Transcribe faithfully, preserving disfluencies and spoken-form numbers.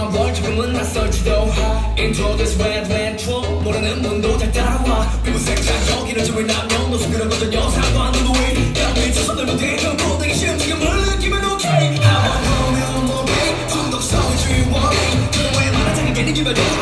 널 조금은 낯설지도 Intro this red retro 모르는 문도 잘 따라와 피부 색상 여기는 주위 남녀 노수 그런 거전혀 상관없는 왜 야외 조선을 못해 고등이 싫은 지금을 느끼면 오케이 한번 보면 뭐해 중독성이 주의원해 그런 왜 말하자니 괜히 주변에